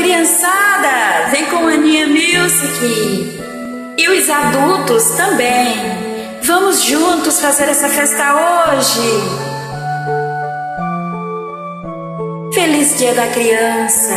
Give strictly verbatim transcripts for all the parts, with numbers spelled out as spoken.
criançada, vem com a Aninha Music. E os adultos também. Vamos juntos fazer essa festa hoje. Feliz Dia da Criança.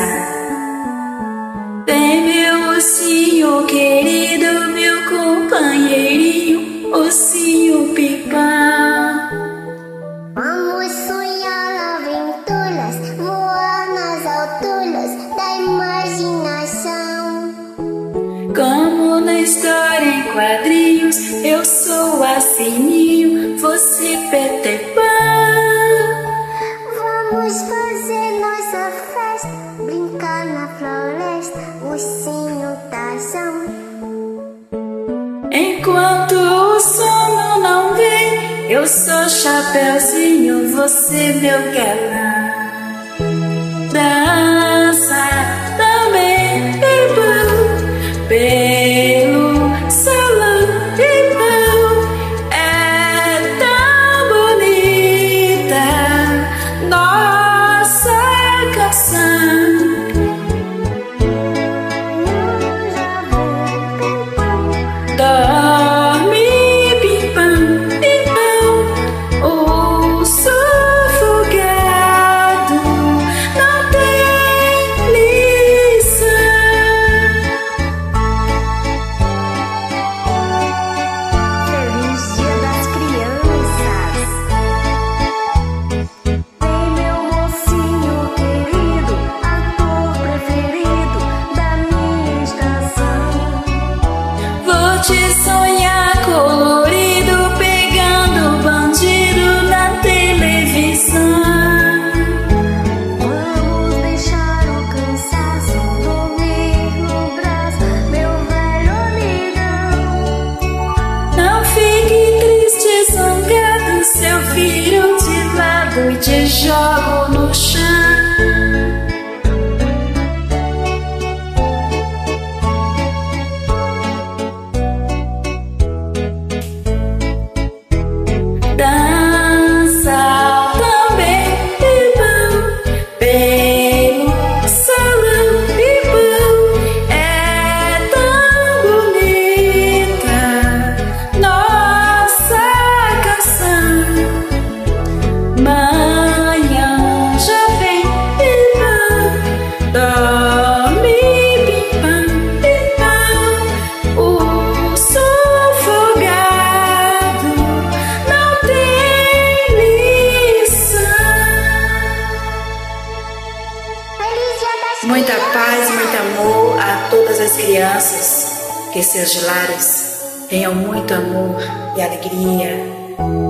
Vem, meu ursinho querido, meu companheirinho, ursinho Pipa. Vamos sonhar aventuras, voar nas alturas da imaginação. Como na história em quadrinhos, eu sou a Sininho, você Peter Pan. Vamos fazer nossa festa, brincar na floresta, ursinho Tarzão. Enquanto o sono não vem, eu sou Chapeuzinho, você meu galã. Dança também, Pipa, pelo salão, Pipa, é tão bonita nossa canção. Dorme, Pimpão, Pimpão, o sufocado não tem lição. Feliz Dia das Crianças. Vem, meu mocinho querido, ator preferido da minha estação. Vou te sonhar colorido, pegando bandido na televisão. Vamos deixar o cansaço dormir no braço, meu velho amigão. Não fique triste, zangado, seu filho de lado e te jogo no chão. Dança também, Pipão, pelo salão, Pipão, é tão bonita nossa canção. Manhã já vem, Pipão, dorme, Pipão, Pipão, o sufocado não tem lição. Feliz Dia das Muita Crianças. paz, muito amor a todas as crianças. Que seus lares tenham muito amor e alegria.